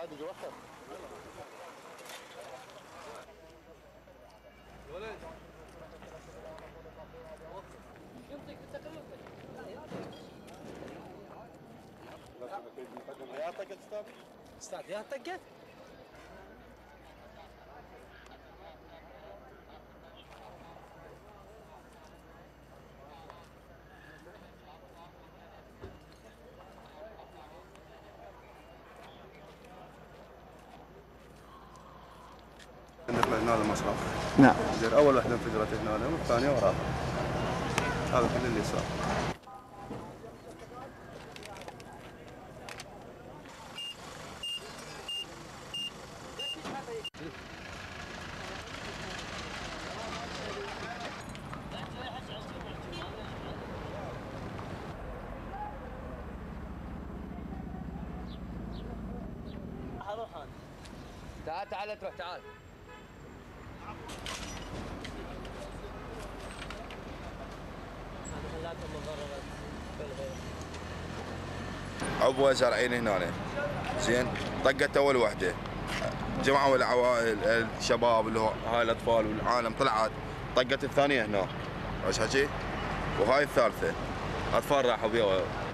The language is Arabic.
عادي جوخر. يا طقت استاذ يا طقت. هنا المصرف. نعم. زين اول واحده انفجرت هنا والثانيه وراها. هذا كل اللي صار. تعال تروح تعال. عبوه زارعين هنا زين. طقت اول وحده جمعوا العوائل الشباب اللي هو هاي الاطفال والعالم طلعت. طقت الثانيه هنا عرفت حكي؟ وهاي الثالثه اطفال راحوا بيها